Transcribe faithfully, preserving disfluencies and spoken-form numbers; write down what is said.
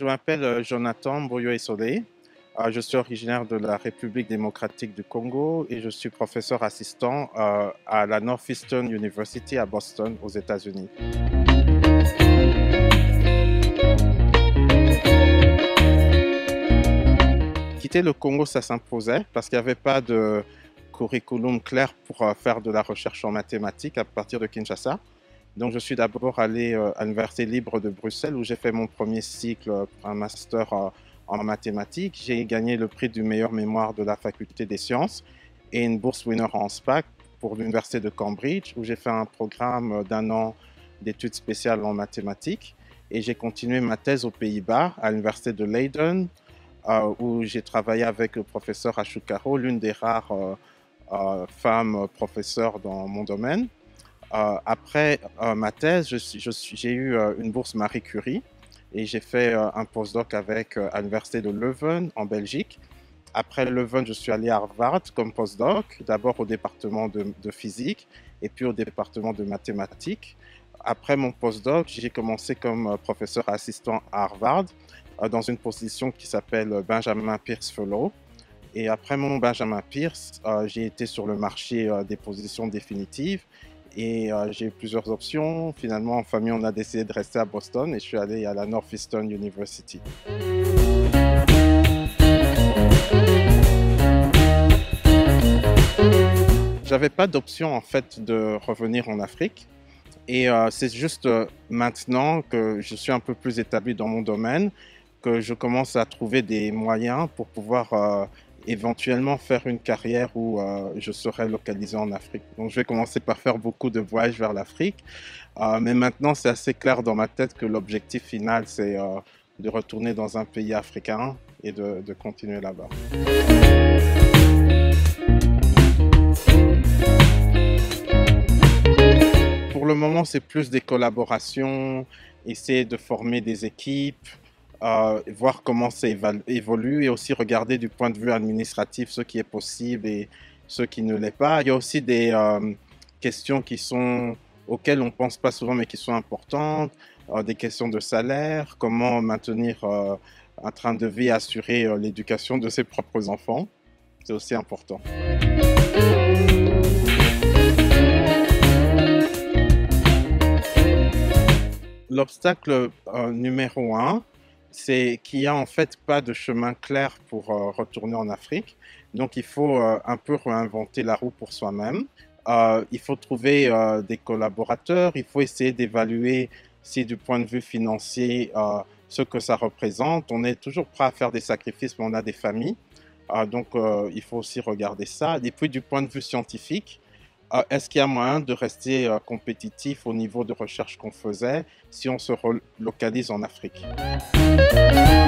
m'appelle euh, Jonathan Mboyo-Essolé. Euh, je suis originaire de la République démocratique du Congo et je suis professeur assistant euh, à la Northeastern University à Boston, aux États-Unis. Quitter le Congo, ça s'imposait parce qu'il n'y avait pas de curriculum clair pour euh, faire de la recherche en mathématiques à partir de Kinshasa. Donc, je suis d'abord allé euh, à l'Université libre de Bruxelles où j'ai fait mon premier cycle euh, pour un master euh, en mathématiques. J'ai gagné le prix du meilleur mémoire de la faculté des sciences et une bourse winner en SPAC pour l'Université de Cambridge où j'ai fait un programme d'un an d'études spéciales en mathématiques. Et j'ai continué ma thèse aux Pays-Bas à l'Université de Leiden euh, où j'ai travaillé avec le professeur Ashou Caro, l'une des rares euh, euh, femmes professeurs dans mon domaine. Euh, après euh, ma thèse, j'ai eu euh, une bourse Marie Curie et j'ai fait euh, un postdoc avec euh, à l'université de Leuven en Belgique. Après Leuven, je suis allé à Harvard comme postdoc, d'abord au département de, de physique et puis au département de mathématiques. Après mon postdoc, j'ai commencé comme euh, professeur assistant à Harvard euh, dans une position qui s'appelle Benjamin Pierce Fellow. Et après mon Benjamin Pierce, euh, j'ai été sur le marché euh, des positions définitives. Et euh, j'ai eu plusieurs options. Finalement, en famille, on a décidé de rester à Boston et je suis allé à la Northeastern University. J'avais pas d'option en fait de revenir en Afrique. Et euh, c'est juste euh, maintenant que je suis un peu plus établi dans mon domaine que je commence à trouver des moyens pour pouvoir euh, éventuellement faire une carrière où euh, je serai localisé en Afrique. Donc je vais commencer par faire beaucoup de voyages vers l'Afrique. Euh, mais maintenant, c'est assez clair dans ma tête que l'objectif final, c'est euh, de retourner dans un pays africain et de, de continuer là-bas. Pour le moment, c'est plus des collaborations, essayer de former des équipes, Euh, voir comment ça évolue et aussi regarder du point de vue administratif ce qui est possible et ce qui ne l'est pas. Il y a aussi des euh, questions qui sont, auxquelles on ne pense pas souvent mais qui sont importantes, euh, des questions de salaire, comment maintenir euh, un train de vie, assurer euh, l'éducation de ses propres enfants. C'est aussi important. L'obstacle euh, numéro un, c'est qu'il n'y a en fait pas de chemin clair pour euh, retourner en Afrique. Donc il faut euh, un peu réinventer la roue pour soi-même. Euh, il faut trouver euh, des collaborateurs, il faut essayer d'évaluer si du point de vue financier, euh, ce que ça représente. On est toujours prêt à faire des sacrifices, mais on a des familles. Euh, donc euh, il faut aussi regarder ça. Et puis du point de vue scientifique, Euh, est-ce qu'il y a moyen de rester euh, compétitif au niveau de recherche qu'on faisait si on se relocalise en Afrique?